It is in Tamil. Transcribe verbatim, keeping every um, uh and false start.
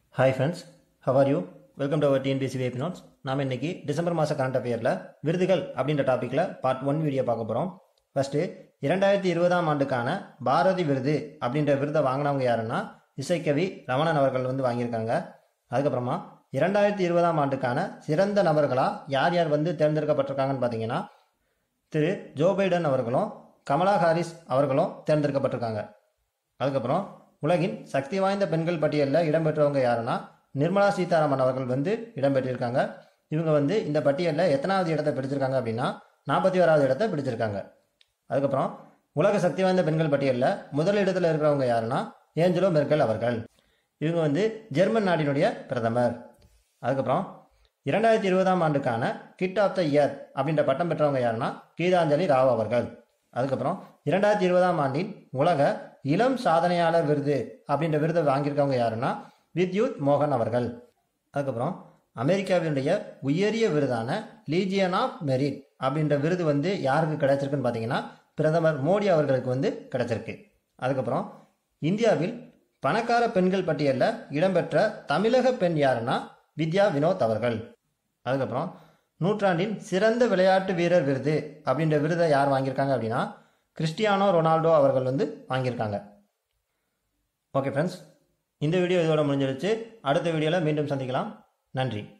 Hi friends, how are you? Welcome to our T N P S C V I P Notes. நாம் இன்னைக்கு டிசம்பர் மாத கரண்ட் அஃபேரில் விருதுகள் அப்படின்ற டாப்பிக்கில் பார்ட் ஒன் வீடியோ பார்க்க போகிறோம். ஃபஸ்ட்டு இரண்டாயிரத்தி இருபதாம் ஆண்டுக்கான பாரதி விருது அப்படின்ற விருதை வாங்கினவங்க யாருன்னா இசைக்கவி ரமணன் அவர்கள் வந்து வாங்கியிருக்காங்க. அதுக்கப்புறமா இரண்டாயிரத்தி இருபதாம் ஆண்டுக்கான சிறந்த நபர்களாக யார் யார் வந்து தேர்ந்தெடுக்கப்பட்டிருக்காங்கன்னு பார்த்தீங்கன்னா திரு ஜோ பைடன் அவர்களும் கமலா ஹாரிஸ் அவர்களும் தேர்ந்தெடுக்கப்பட்டிருக்காங்க. அதுக்கப்புறம் உலகின் சக்தி வாய்ந்த பெண்கள் பட்டியலில் இடம்பெற்றவங்க யாருன்னா நிர்மலா சீதாராமன் அவர்கள் வந்து இடம்பெற்றிருக்காங்க. இவங்க வந்து இந்த பட்டியலில் எத்தனாவது இடத்தை பிடிச்சிருக்காங்க அப்படின்னா நாற்பத்தி ஓராவது இடத்தை பிடிச்சிருக்காங்க. அதுக்கப்புறம் உலக சக்தி வாய்ந்த பெண்கள் பட்டியலில் முதல் இடத்துல இருக்கிறவங்க யாருன்னா ஏஞ்சலோ மெர்க்கல் அவர்கள். இவங்க வந்து ஜெர்மன் நாட்டினுடைய பிரதமர். அதுக்கப்புறம் இரண்டாயிரத்தி இருபதாம் ஆண்டுக்கான கிட் ஆஃப் த இயர் அப்படின்ற பட்டம் பெற்றவங்க யாருன்னா கீதாஞ்சலி ராவ் அவர்கள். அதுக்கப்புறம் இரண்டாயிரத்தி இருபதாம் ஆண்டின் உலக இளம் சாதனையாளர் விருது அப்படின்ற விருதை வாங்கியிருக்கவங்க யாருன்னா வித்யுத் மோகன் அவர்கள். அதுக்கப்புறம் அமெரிக்காவினுடைய உயரிய விருதான லீஜியன் ஆஃப் மெரிட் அப்படின்ற விருது வந்து யாருக்கு கிடைச்சிருக்குன்னு பார்த்தீங்கன்னா பிரதமர் மோடி அவர்களுக்கு வந்து கிடைச்சிருக்கு. அதுக்கப்புறம் இந்தியாவில் பணக்கார பெண்கள் பட்டியலில் இடம்பெற்ற தமிழக பெண் யாருன்னா வித்யா வினோத் அவர்கள். அதுக்கப்புறம் நூற்றாண்டின் சிறந்த விளையாட்டு வீரர் விருது அப்படின்ற விருதை யார் வாங்கியிருக்காங்க அப்படின்னா கிறிஸ்டியானோ ரொனால்டோ அவர்கள் வந்து வாங்கியிருக்காங்க. ஓகே ஃப்ரெண்ட்ஸ், இந்த வீடியோ இதோட முடிஞ்சிருச்சு. அடுத்த வீடியோவில் மீண்டும் சந்திக்கலாம். நன்றி.